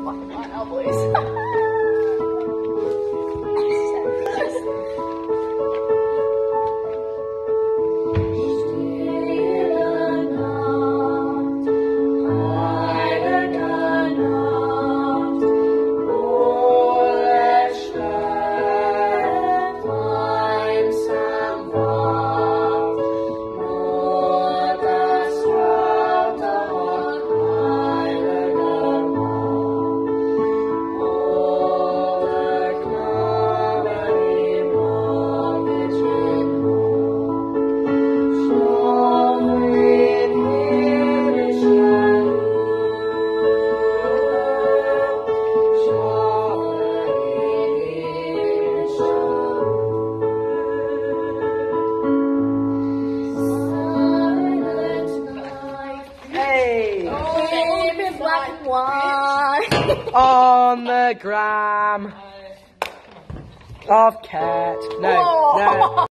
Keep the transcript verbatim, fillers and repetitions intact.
My elbows. Black and white on the gram of cat. No, no.